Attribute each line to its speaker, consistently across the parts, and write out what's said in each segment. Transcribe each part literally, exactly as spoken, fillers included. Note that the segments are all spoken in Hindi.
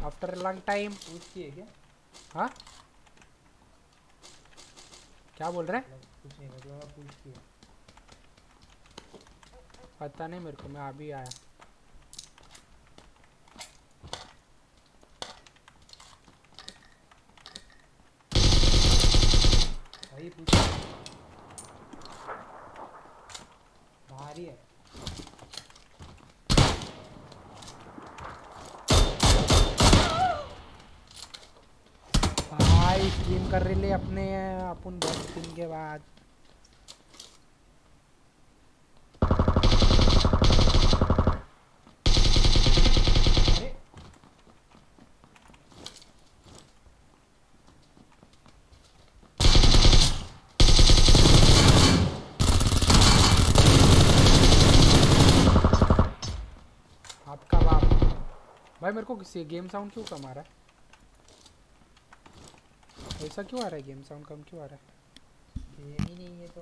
Speaker 1: After long time.
Speaker 2: पूछ की है क्या?
Speaker 1: हाँ क्या बोल रहे हैं?
Speaker 2: कुछ नहीं, मतलब पूछ की है।
Speaker 1: पता नहीं मेरे को, मैं अभी आया।
Speaker 2: भाई पूछ बाहर ही है।
Speaker 1: भाई स्ट्रीम कर रहे अपने अपन बहुत दिन के बाद।
Speaker 2: अरे
Speaker 1: आपका बाप। भाई मेरे को किसी गेम साउंड क्यों कम आ रहा है? ऐसा क्यों आ रहा है? गेम साउंड कम क्यों आ रहा है?
Speaker 2: गेम ही नहीं है तो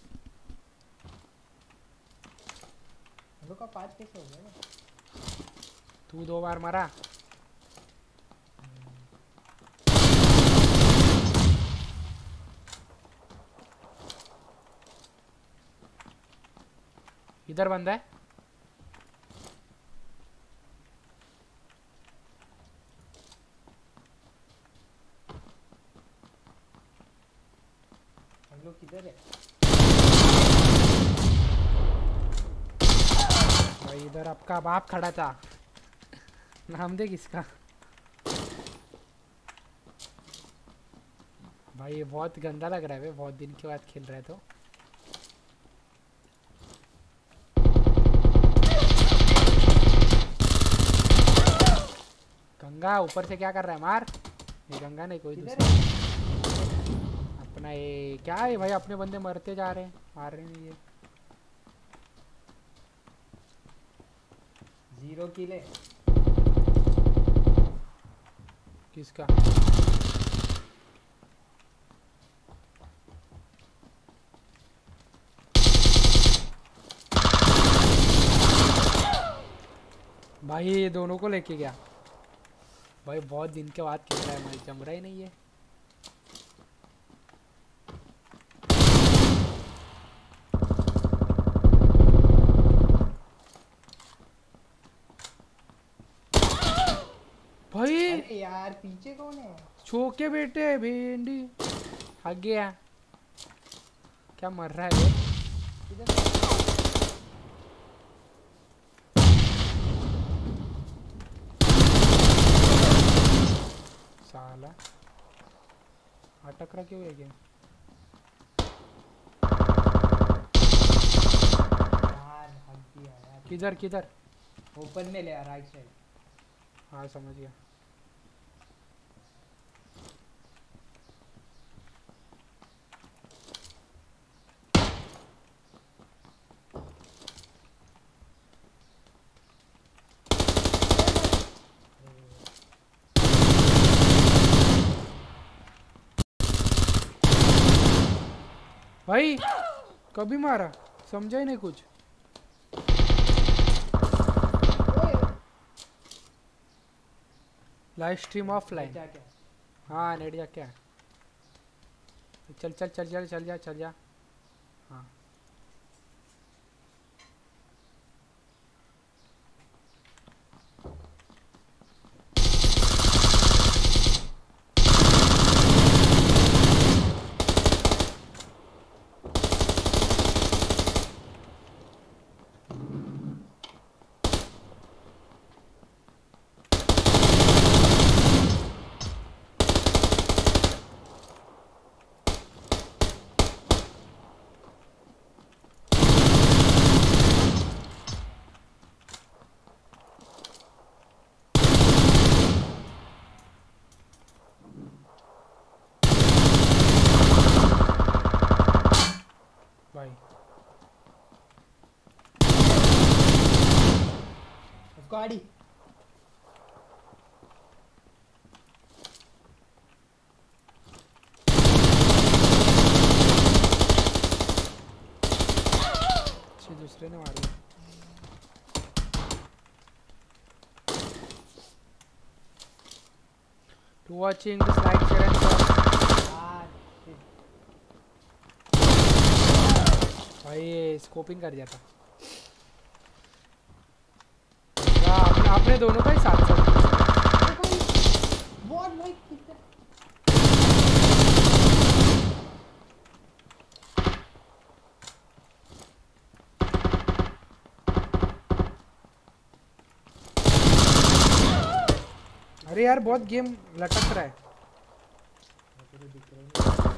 Speaker 2: हम लोग का पाँच कैसे हो गया ना?
Speaker 1: तू दो बार मरा। इधर बंदा है।
Speaker 2: हम लोग किधर है?
Speaker 1: भाई इधर आपका बाप खड़ा था। नाम दे किसका? भाई ये बहुत गंदा लग रहा है बे, बहुत दिन के बाद खेल रहा है तो। गंगा ऊपर से क्या कर रहा है? मार। ये गंगा नहीं, कोई दूसरा अपना। ये क्या है भाई, अपने बंदे मरते जा रहे हैं, मार रहे नहीं ये।
Speaker 2: जीरो किल है।
Speaker 1: किसका? भाई ये दोनों को लेके गया। भाई बहुत दिन के बाद खेल रहा है, भाई जम रहा ही नहीं है। भाई
Speaker 2: अरे यार पीछे कौन है?
Speaker 1: छोके बेटे भिंडी भाग गया। क्या मर रहा है
Speaker 2: इधर
Speaker 1: साला अटक रहा क्यों है गेम?
Speaker 2: यार हक दिया यार।
Speaker 1: किधर किधर?
Speaker 2: ओपन में ले यार, राइट साइड।
Speaker 1: हाँ समझ गया। भाई कभी मारा, समझा ही नहीं कुछ। Live stream offline.
Speaker 2: क्या क्या?
Speaker 1: हाँ नेट जा क्या? चल चल चल चल चल जा चल जा। हाँ भाई
Speaker 2: उसको आड़ी।
Speaker 1: दूसरे ने मार दिया। To watching, dislike, share and subscribe.
Speaker 2: हाँ shit.
Speaker 1: भाई ये स्कोपिंग कर दिया था। हाँ, आपने आपने दोनों का ही साथ साथ
Speaker 2: अरे भाई बहुत भाई कितना
Speaker 1: अरे यार बहुत गेम लटक रहा है।
Speaker 2: मेरे को दिख रहा है।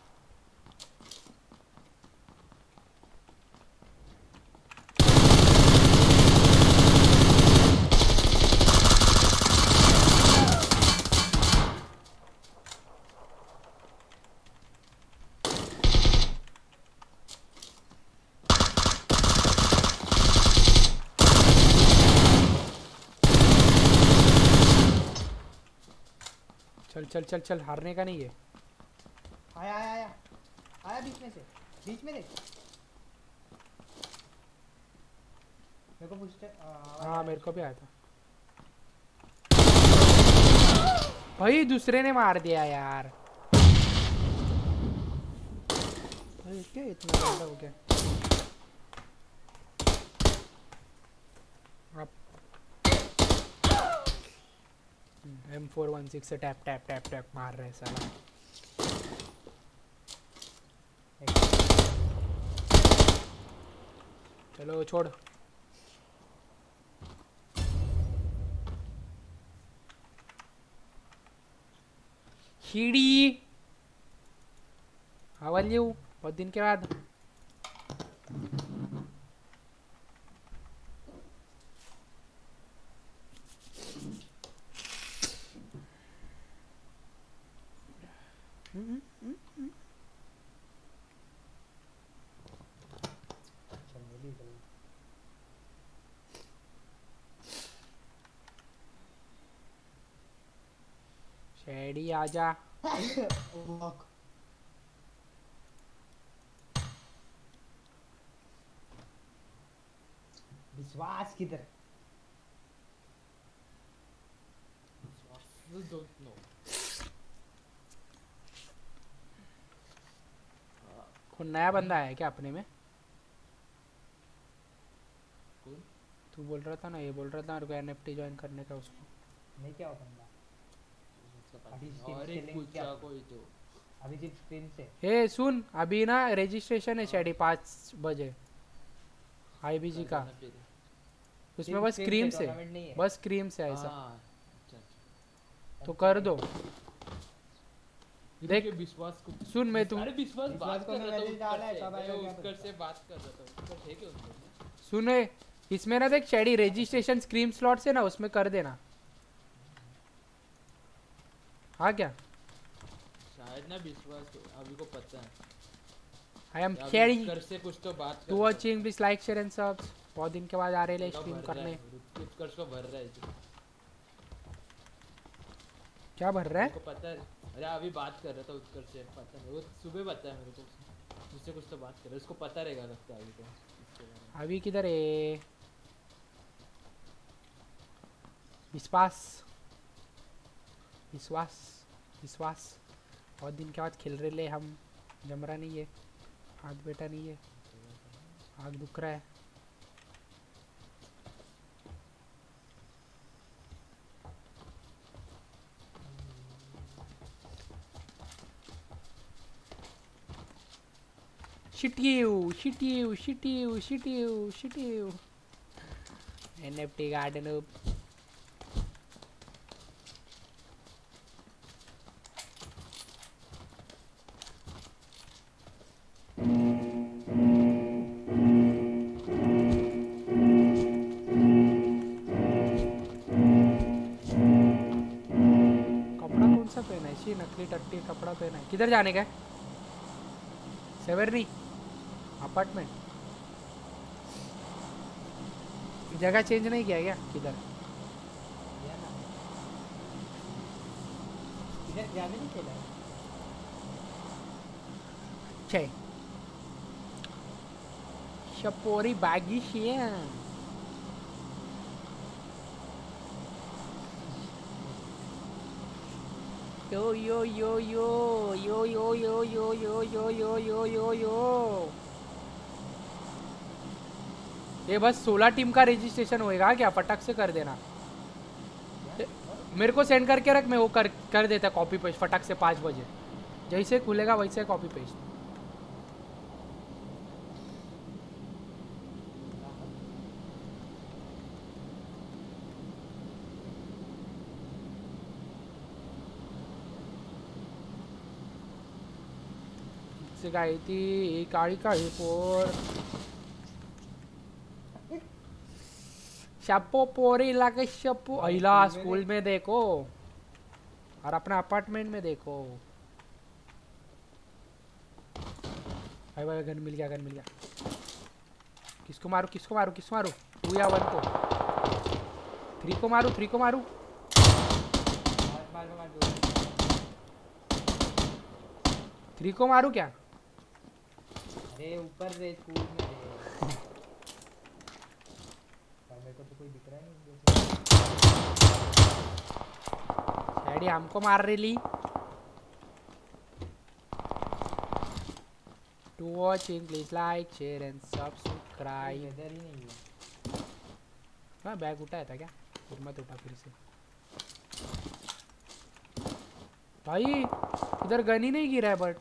Speaker 1: चल चल चल चल, हारने का नहीं है।
Speaker 2: आया आया आया आया बीच में से बीच में देख मेरे को पूछते
Speaker 1: हाँ मेरे को भी आया था। भाई दूसरे ने मार दिया यार। भाई क्या इतना ज्यादा हो गया। एम फोर वन सिक्स से टैप टैप टैप टैप मार रहे साला। चलो छोड़। हीडी हाउ आर यू? बहुत दिन के बाद। शेडी आजा।
Speaker 2: विश्वास किधर
Speaker 3: don't know.
Speaker 1: कौन नया बंदा है क्या अपने में?
Speaker 3: कौन?
Speaker 1: तू बोल रहा था ना, ये बोल रहा था मेरे को एनएफटी ज्वाइन करने का उसको।
Speaker 2: नहीं क्या होता बंदा अभी
Speaker 3: और एक पूछा कोई तो
Speaker 2: अभी सिर्फ स्क्रीन से।
Speaker 1: ए सुन, अभी ना रजिस्ट्रेशन है शेडी पाँच बजे आईबीजी का। उसमें बस क्रीम से बस क्रीम से ऐसा तो कर दो। देख
Speaker 3: विश्वास को
Speaker 1: सुन, मैं तुम
Speaker 3: अरे विश्वास बात
Speaker 2: को
Speaker 3: कर
Speaker 2: मैं
Speaker 3: रहा था
Speaker 2: मैसेज डाला है, तब
Speaker 3: उत्कर
Speaker 2: आएगा
Speaker 3: से
Speaker 2: क्या
Speaker 3: उत्कर
Speaker 2: पता।
Speaker 3: से बात कर रहा था। उत्कर थे क्या उसमें?
Speaker 1: सुने, इसमें ना देख शेडी रजिस्ट्रेशन स्क्रीम स्लॉट से ना उसमें कर देना। हाँ क्या?
Speaker 3: शायद ना विश्वास को अभी को पता है।
Speaker 1: आई एम
Speaker 3: अभी
Speaker 1: शेडी
Speaker 3: उत्कर से कुछ तो बात कर
Speaker 1: to watching, please like share and subs. बहुत दिन के बाद आ रहे हैं स्ट्रीम करने।
Speaker 3: उत्कर्ष को भर रहा है जो
Speaker 1: क्या भर रहा है?
Speaker 3: को पता है। अरे अभी बात कर रहा था उत्कर्ष से, पता नहीं वो सुबह बताया मेरे को। उससे कुछ तो बात कर रहा है, उसको पता रहेगा लगता है अभी तो इसके बारे में।
Speaker 1: अभी किधर है? विश्वास विश्वास विश्वास बहुत दिन के बाद खेल रहे ले हम। जमरा नहीं है, हाथ बेटा नहीं है, आग दुख रहा है। Shit you, shit you, shit you, shit you, shit you. N F T garden up. कपड़ा कौन सा पहना है? शी नकली टट्टी कपड़ा पहना है। किधर जाने का है? सेवरनी अपार्टमेंट। जगह चेंज नहीं किया क्या? किधर?
Speaker 2: इधर जाने नहीं खेला
Speaker 1: छे शपोरी बागी शिया। यो यो यो यो यो यो यो यो यो यो यो यो यो यो ये बस सोलह टीम का रजिस्ट्रेशन होएगा क्या? फटक से कर देना। मेरे को सेंड करके रख, मैं वो कर कर देता कॉपी पेस्ट फटक से पाँच बजे जैसे खुलेगा वैसे कॉपी पेस्ट। गई थी काली काली पोर शपो पोरी लगे शपो अहिला स्कूल में देखो और अपना अपार्टमेंट में देखो। भाई भाई गन मिल गया, गन मिल गया। किसको मारू किसको मारू किसको मारू? टू या वन को? थ्री को मारू थ्री को मारू थ्री को मारू क्या?
Speaker 2: अरे ऊपर रे स्कूल में रे। मेरे को तो कोई दिख रहा नहीं।
Speaker 1: डैडी हमको मार रही ली। To watching please like share and subscribe.
Speaker 2: इधर ही नहीं है।
Speaker 1: हाँ बैग उठाया था क्या? फिर मत उठा फिर से। भाई इधर गन ही नहीं गिरा है बट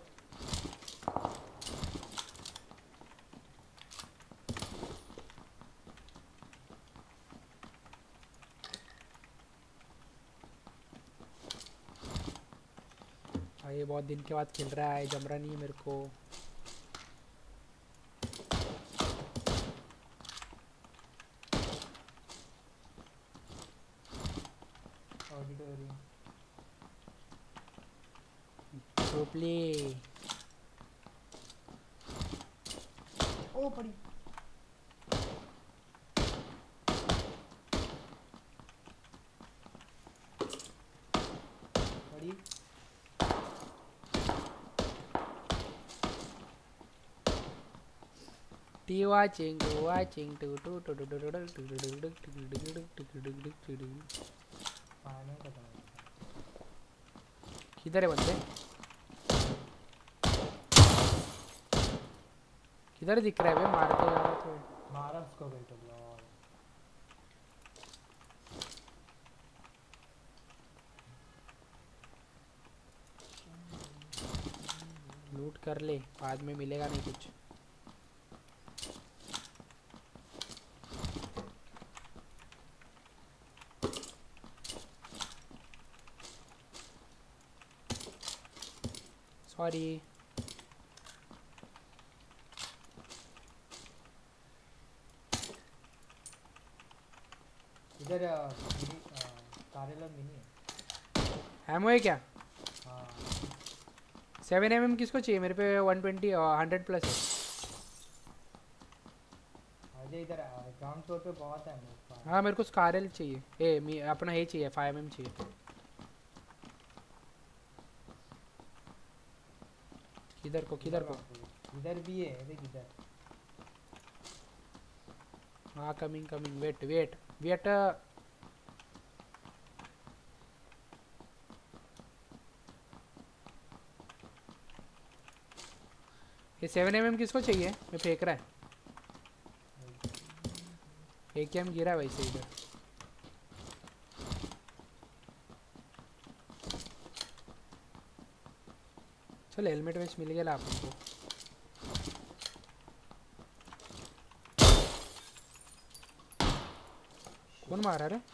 Speaker 1: भाई बहुत दिन के बाद खेल रहा है, जम रहा नहीं है मेरे को। प्ले
Speaker 2: ओ पड़ी पड़ी
Speaker 1: टी watching to watching to to to to to to किधर है बंदे? किधर दिख रहा है बे? मारते जा रहा तो
Speaker 2: मारा उसको बेटा यार।
Speaker 1: लूट कर ले, बाद में मिलेगा नहीं कुछ। सॉरी
Speaker 2: इधर कार्यालय मिनी है।
Speaker 1: एमओ है क्या?
Speaker 2: हाँ
Speaker 1: सेवन एम एम किसको चाहिए? मेरे पे वन ट्वेंटी हंड्रेड प्लस है।
Speaker 2: अजय इधर ग्राउंड फ्लोर पे बहुत है मेरे पास।
Speaker 1: हाँ मेरे को स्कारल चाहिए। ए मी अपना ये चाहिए फाइव एम एम चाहिए। किधर को किधर को?
Speaker 2: इधर भी है देख इधर।
Speaker 1: हाँ coming coming wait wait wait ये सेवन एम एम किसको चाहिए? मैं फेंक रहा है। एक एम गिरा वैसे इधर। चल हेलमेट वेस्ट मिल गया अपन को। कौन मारा रे?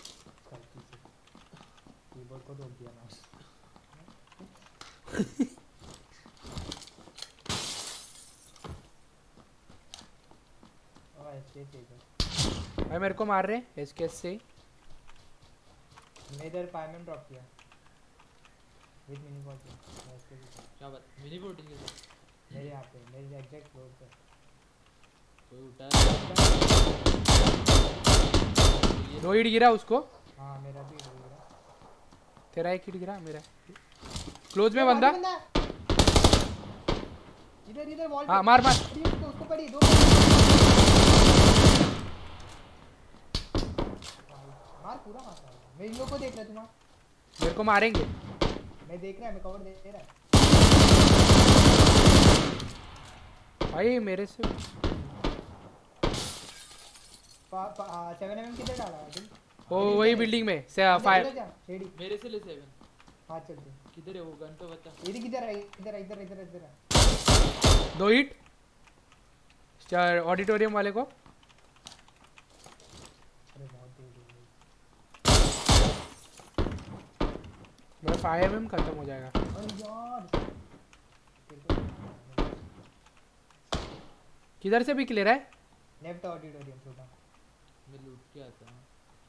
Speaker 2: कीबोर्ड को तोड़ दिया ना।
Speaker 1: भाई मेरे को मार रहे एसकेएस से।
Speaker 2: मैं इधर पायमन ड्रॉप किया विद मिनी बॉट।
Speaker 3: क्या बात? मिनी बॉट है
Speaker 2: मेरे यहाँ पे मेरे एग्जैक्ट फ्लोर पे
Speaker 3: कोई उठा।
Speaker 1: दो हिट गिरा उसको।
Speaker 2: हाँ मेरा भी गिरा।
Speaker 1: तेरा एक हिट गिरा, मेरा क्लोज में बंदा।
Speaker 2: इधर इधर वॉल।
Speaker 1: हाँ मार मार
Speaker 2: उसको पड़ी दो मार पूरा मार। मैं इन लोगों को देख रहा। तुम्हारा
Speaker 1: मेरे को मारेंगे।
Speaker 2: मैं देख रहा है, मैं कवर दे रहा है
Speaker 1: भाई मेरे से।
Speaker 2: पा पा सेवन एमएम किधर डाला है तुम?
Speaker 1: ओ वही बिल्डिंग में से फायर।
Speaker 2: शेडी
Speaker 3: मेरे से ले सेवन।
Speaker 2: हां चल दे।
Speaker 3: किधर है वो गन पे बता।
Speaker 2: ये किधर है? इधर इधर इधर इधर है।
Speaker 1: दो हिट चार ऑडिटोरियम वाले को।
Speaker 2: अरे बहुत दूर है।
Speaker 1: मेरा फाइव एमएम खत्म हो जाएगा।
Speaker 2: अरे यार
Speaker 1: किधर से भी क्लियर है?
Speaker 2: लेफ्ट ऑडिटोरियम छोटा।
Speaker 3: मैं लूट के आता हूं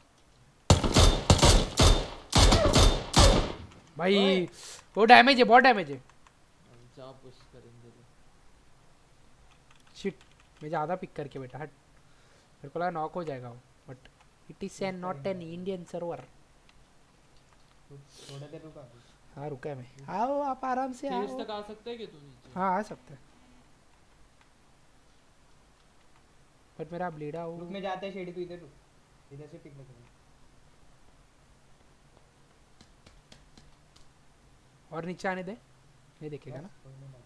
Speaker 1: भाई। वो डैमेज है, बहुत डैमेज है।
Speaker 3: जा पुश करेंगे।
Speaker 1: शिट मैं ज़्यादा पिक करके बेटा हट। मेरे को लगा नॉक हो जाएगा वो, but it is an not an Indian server.
Speaker 2: थोड़ा देर रुका।
Speaker 1: हाँ रुका है मैं। आओ आप आराम से आओ।
Speaker 3: तक आ सकता है कि तू नीचे?
Speaker 1: हाँ आ सकता है बट मेरा ब्लीडा हो।
Speaker 2: रुक में जाते हैं शेडी, तू इधर रुक, इधर से पिक करेंगे।
Speaker 1: और नीचे आने दे, नहीं देखेगा ना।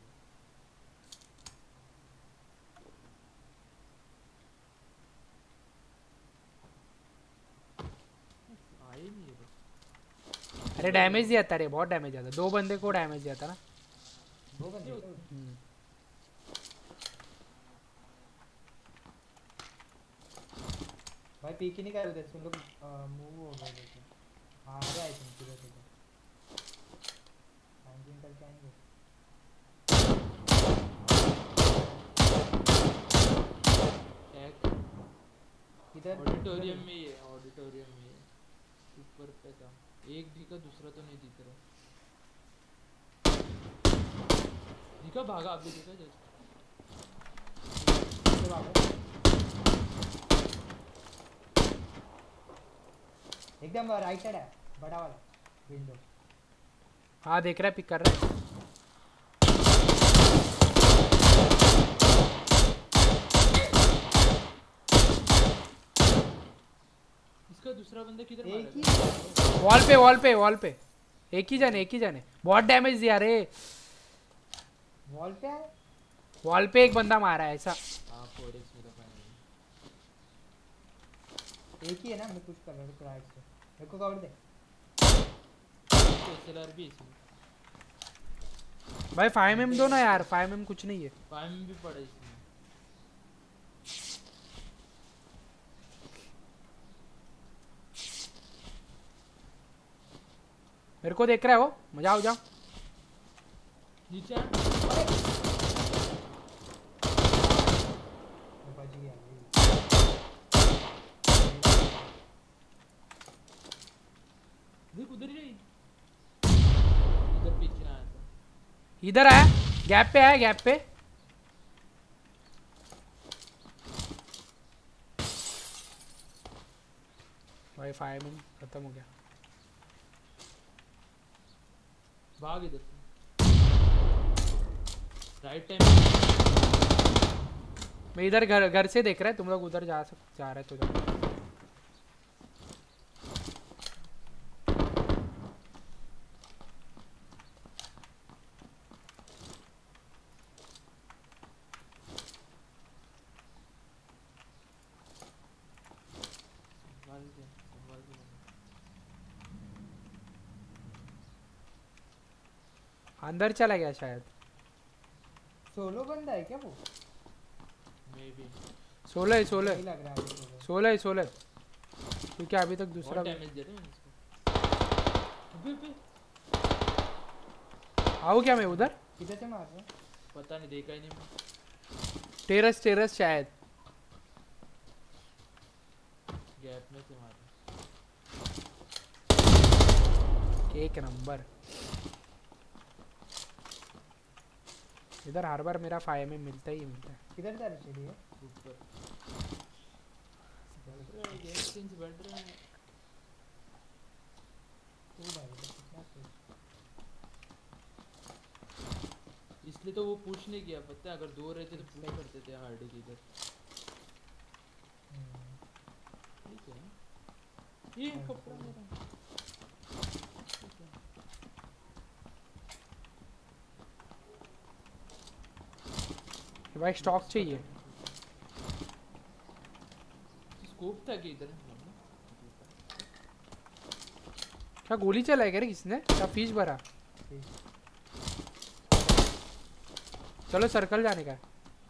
Speaker 3: आई नहीं है।
Speaker 1: अरे डैमेज दिया था रे, बहुत डैमेज दिया था। दो बंदे को डैमेज दिया था ना।
Speaker 2: दो बंदे। भाई पीक ही नहीं कर रहे थे तुम लोग। मूव हो गए थे। हां आ गए तुम किधर से? लैंडिंग करके आएंगे इधर।
Speaker 3: ऑडिटोरियम में ही है, ऑडिटोरियम में है। ऊपर पे था एक दिखा, दूसरा तो नहीं दिख रहा। दिखा भागा, आप भी दिखा जस्ट
Speaker 2: एकदम राइट साइड है, बड़ा वाला विंडो।
Speaker 1: हाँ देख रहा है, पिक कर रहा है।
Speaker 3: इसका दूसरा बंदा किधर मारा?
Speaker 2: एक ही
Speaker 1: वॉल पे वॉल पे वॉल पे एक ही जाने, एक ही जाने। बहुत डैमेज दिया रे।
Speaker 2: वॉल पे है,
Speaker 1: वॉल पे एक बंदा मारा है ऐसा।
Speaker 3: हां फोर एक्स मेरा फाइनल
Speaker 2: एक ही है ना। मैं कुछ कर रहा हूं राइट से। मेरे को कवर दे।
Speaker 3: एसएलआर भी इसमें।
Speaker 1: भाई फाइव एम दो ना यार, फाइव एम कुछ नहीं है।
Speaker 3: फाइव में भी पड़ा इसमें।
Speaker 1: मेरे को देख रहा है वो, मजा आओ जाओ।
Speaker 3: नीचे
Speaker 2: बच गया।
Speaker 3: देख उधर ही नहीं, इधर पीछे आया था।
Speaker 1: इधर है, गैप पे है, गैप पे। भाई फाइव एम खत्म हो गया।
Speaker 3: भाग इधर से। Right time.
Speaker 1: मैं इधर घर घर से देख रहा है। तुम लोग उधर जा सक जा रहे तो जाओ। अंदर चला गया शायद।
Speaker 2: सोलो बंदा है क्या वो?
Speaker 3: मे बी
Speaker 1: सोलह है, सोलह
Speaker 2: नहीं लग रहा है मुझे।
Speaker 1: सोलह है, सोलह। क्योंकि अभी तक दूसरा
Speaker 3: डैमेज दे रहे हैं इसको। अबे अबे
Speaker 1: आओ क्या मैं उधर?
Speaker 2: किधर से मार रहा है?
Speaker 3: पता नहीं, देखा ही नहीं मैं।
Speaker 1: टेरस टेरस शायद।
Speaker 3: गैप में से मार रहा।
Speaker 1: एक नंबर। इधर हर बार मेरा फाइव में मिलता ही मिलता है।
Speaker 2: किधर जा रही है?
Speaker 3: ऊपर बढ़ रहा है, गैस चेंज बढ़ रहा है।
Speaker 2: ओ भाई कितना तेज।
Speaker 3: इसलिए तो वो पुश नहीं किया, पता है? अगर दो रहते तो पुश करते थे हार्डी की इधर। ठीक है, ये कपड़ा मेरा।
Speaker 1: भाई स्टॉक चाहिए।
Speaker 3: स्कोप था कि इधर
Speaker 1: क्या गोली चलाई क्या रे किसने? क्या फीस भरा? चलो सर्कल जाने का।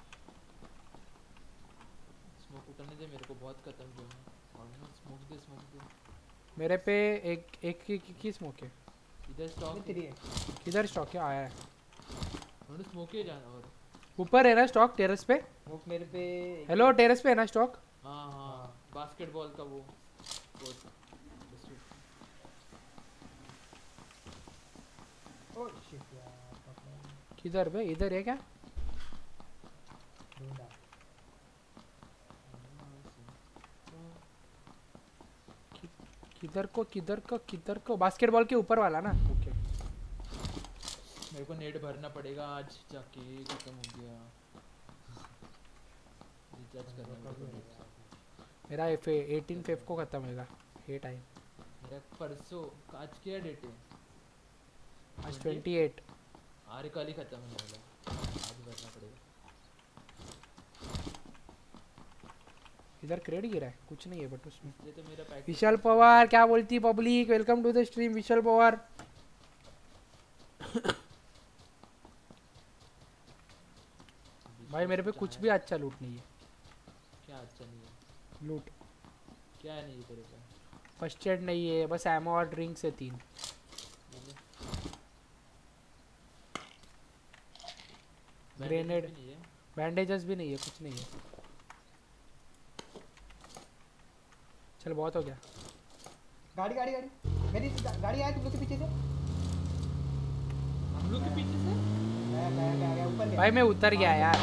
Speaker 3: स्मोक उठाने दे मेरे को, बहुत खत्म जो है। और स्मोक दे स्मोक दे
Speaker 1: मेरे पे एक एक की, की, की स्मोक है।
Speaker 3: इधर स्टॉक
Speaker 2: है।
Speaker 1: किधर स्टॉक है? आया है।
Speaker 3: उन्होंने स्मोक ही जाना और
Speaker 1: ऊपर है ना स्टॉक टेरेस पे?
Speaker 2: स्मोक मेरे पे।
Speaker 1: हेलो टेरेस पे है ना स्टॉक?
Speaker 3: हाँ हाँ बास्केटबॉल का वो
Speaker 2: ओह शिट यार।
Speaker 1: किधर बे? इधर है क्या?
Speaker 2: ढूंढा।
Speaker 1: किधर को किधर को किधर को? बास्केटबॉल के ऊपर वाला ना? ओके।
Speaker 3: मेरे को नेट भरना पड़ेगा आज जाके, खत्म हो गया रिचार्ज करना पड़ेगा।
Speaker 1: मेरा एफ एटीन फेफ को खत्म होगा ये टाइम।
Speaker 3: मेरा परसों आज क्या डेट है?
Speaker 1: आज अट्ठाईस।
Speaker 3: आरे कल ही खत्म होने वाला, आज भरना पड़ेगा।
Speaker 1: इधर क्रेड गिरा है, कुछ नहीं है बट उसमें।
Speaker 3: ये तो मेरा पैक।
Speaker 1: विशाल पवार क्या बोलती public? Welcome to the stream Vishal Pawar. भाई मेरे पे कुछ भी अच्छा लूट नहीं है।
Speaker 3: क्या अच्छा नहीं है?
Speaker 1: लूट
Speaker 3: क्या नहीं है तेरे पे?
Speaker 1: फर्स्ट एड नहीं है, बस एमो और ड्रिंक्स है तीन। ग्रेनेड बैंडेजेस भी नहीं है, कुछ नहीं है। चल बहुत हो गया।
Speaker 2: गाड़ी गाड़ी गाड़ी मेरी गाड़ी आई तुम लोग के पीछे से।
Speaker 3: हम लोग के पीछे से?
Speaker 2: मैं मैं मैं आ गया ऊपर गया।
Speaker 1: भाई मैं उतर गया यार,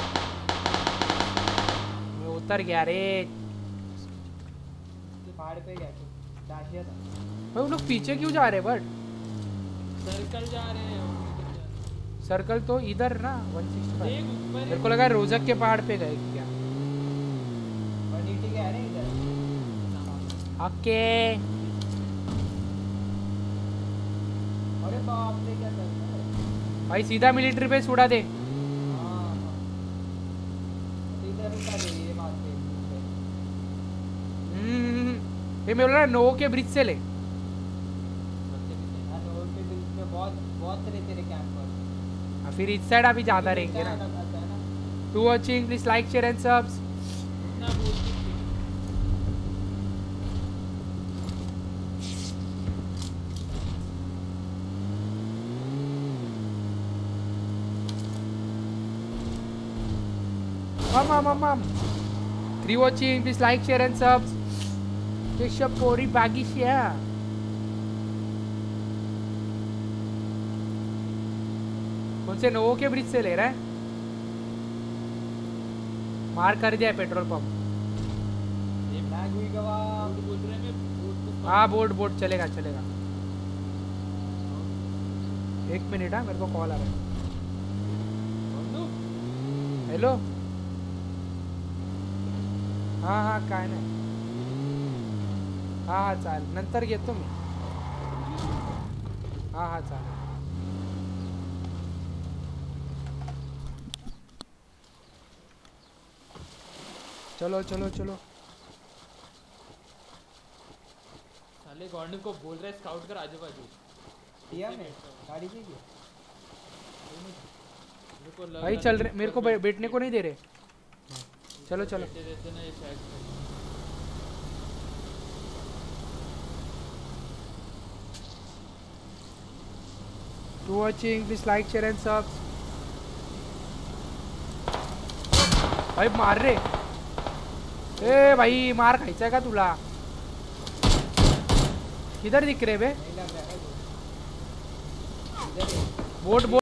Speaker 1: मैं उतर गया रे।
Speaker 2: पहाड़ पे गया तो दाशिया था।
Speaker 1: भाई उन लोग पीछे क्यों जा रहे? बट
Speaker 3: सर्कल जा रहे हैं।
Speaker 1: सर्कल तो इधर ना वन सिक्सटी फाइव।
Speaker 3: देख ऊपर
Speaker 1: मेरे को लगा रोजक के पहाड़ पे गए क्या?
Speaker 2: और नीचे गया है इधर।
Speaker 1: ओके
Speaker 2: अरे बाप रे क्या कर रहा है
Speaker 1: भाई, सीधा मिलिट्री बेस उड़ा दे।
Speaker 2: हां इधर उठा दे ये बात पे।
Speaker 1: हम्म ये मैं बोल रहा नो के ब्रिज से ले।
Speaker 2: हां नो के ब्रिज में बहुत बहुत सारे तेरे कैंपर।
Speaker 1: फिर इस साइड अभी ज्यादा रहेंगे ना। To watching please like share and subs. Mom, mom, mom. Three watching, please like, share and subs. Bishop Pori Bagishia. कौन से नोवो के ब्रिज से ले रहा है? मार कर दिया पेट्रोल पंप। हाँ बोट बोट चलेगा चलेगा। एक मिनट हाँ, मेरे को कॉल आ रहा है। हेलो हाँ हाँ काय नाही। हाँ हाँ चालेल, नंतर घेतो मी। हाँ हाँ चालेल। चलो चलो चलो।
Speaker 3: साले गॉर्डन को बोल रहा है स्काउट कर आजू बाजू।
Speaker 2: दिया मैं गाड़ी चाहिए
Speaker 1: भाई चल रहे, मेरे को बैठने को नहीं दे रहे। चलो चलो
Speaker 3: रहते ना ये शायद।
Speaker 1: To watching please like share and subs. भाई मार रे। ए भाई मार खायचा है का तुला? किधर दिख रहे बे? Boat boat